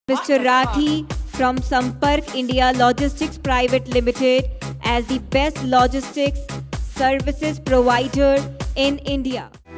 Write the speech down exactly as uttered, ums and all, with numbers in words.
Mister Rathi from Sampark India Logistics Private Limited as the best logistics services provider in India.